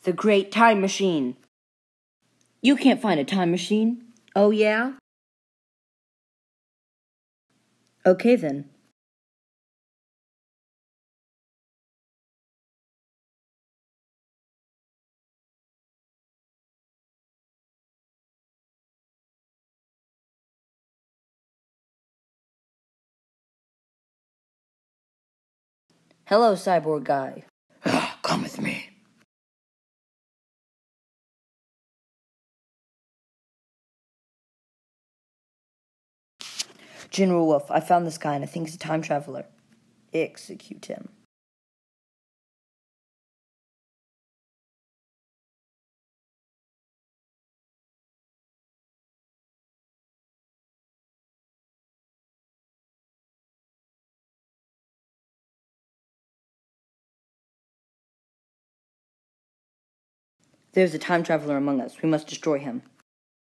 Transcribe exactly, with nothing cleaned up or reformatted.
The Great Time Machine. You can't find a time machine. Oh, yeah? Okay, then. Hello, cyborg guy. Come with me. General Wolf, I found this guy and I think he's a time traveler. Execute him. There's a time traveler among us. We must destroy him.